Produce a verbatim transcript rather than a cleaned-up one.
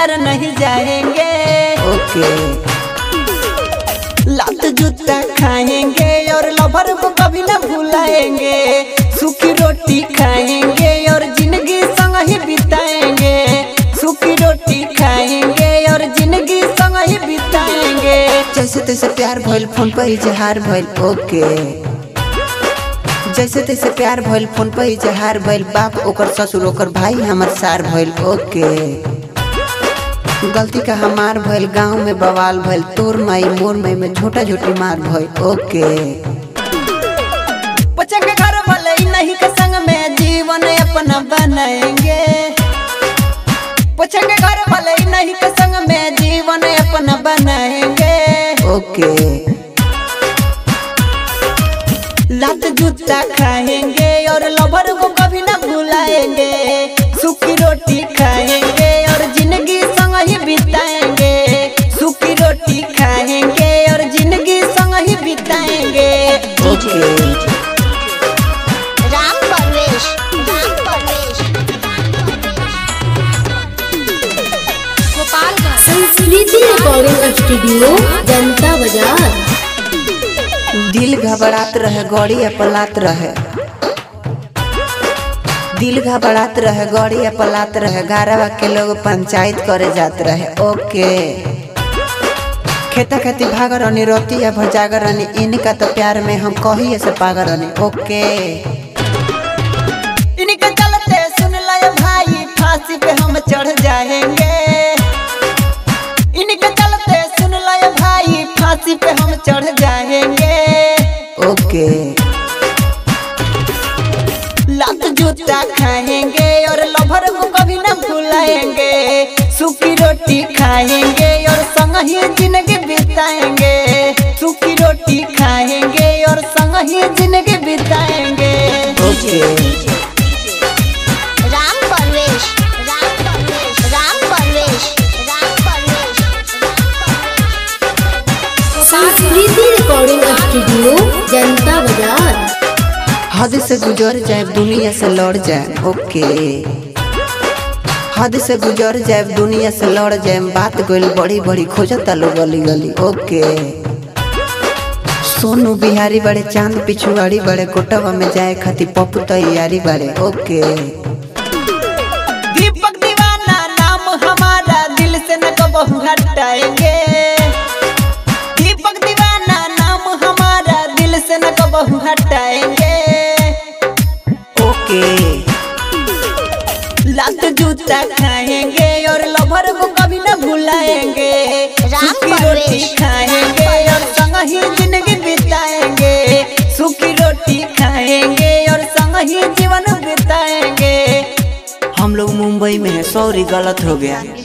घर नहीं जाएंगे। ओके लात जूता खाएंगे और लवर को कभी न भुलाएंगे। सूखी रोटी खाएंगे और जिंदगी संग ही बिताएंगे। सूखी रोटी खाएंगे और जिंदगी संग ही बिताएंगे। जैसे तैसे प्यार भइल फोन पर इजहार भइल। ओके जैसे तैसे प्यार भइल फोन पर इजहार भइल। बाप ओकर ससुर ओकर भाई हमर सार भइल। ओके गलती का हमार भइल गाँव में बवाल भइल। तोर माई मोर माई में छोटा छोटी मार भइल। ओके बच्चा के घर वाले नहीं के संग में जीवन अपना बनाएंगे। बच्चा के घर वाले नहीं के संग में जीवन अपना बनाएंगे। ओके लात जूता खाएंगे और लवर को कभी न भुलाएंगे। सूखी रोटी खाएंगे और जिंदगी संग ही बिताएंगे। सूखी रोटी खाएंगे और जिंदगी संग ही बिताएंगे। ओके राम परवेश राम परवेश गोपालगंज संस्कृति रिकॉर्डिंग स्टूडियो जनता बाजार। दिल घबरात रहे गौड़ी पलात रहे। दिल घबरात रहे गौड़ी पलात रहे। गारवा के लोग पंचायत करे जात रहे। ओके खेता खेती भागरनी रोती या भजागरनी। इनका तो प्यार में हम कही से पागरनी। ओके इनके चलते सुन लाए भाई फांसी पे हम चढ़ जाएंगे। इनके चलते सुन लाए भाई फांसी पे हम चढ़ जाएंगे। ओके लात जूता खाएंगे और लवर को कभी न भुलाएंगे। सूखी रोटी खाएंगे और संग ही जिंदगी बिताएंगे। सूखी रोटी खाएंगे और संग ही जिंदगी बिताएंगे। ओके राम परवेश राम परवेश राम परवेश राम परवेश संस्कृति रिकॉर्डिंग स्टूडियो जनता बाजार। हद से गुजर जाए दुनिया से लड़ जाए। ओके हद से गुजर जाए दुनिया से लड़ जाए। बात गोल बड़ी बड़ी खोजता लो गली गली। ओके सोनू बिहारी बड़े चांद पिछुआड़ी बड़े। कोटवा में जाए खाती पप्पू तैयारी बड़े। ओके दीपक दीवाना नाम हमारा दिल से न कबहू हटाएंगे। दीपक दीवाना नाम हमारा दिल से न कबहू हटाएंगे। ओके लात जूता खाएंगे और लवर को कभी न भुलाएंगे। राम सूखी परवेश, रोटी खाएंगे और संग ही जिंदगी बिताएंगे। सूखी रोटी खाएंगे और संग ही जीवन बिताएंगे। हम लोग मुंबई में है। सॉरी गलत हो गया।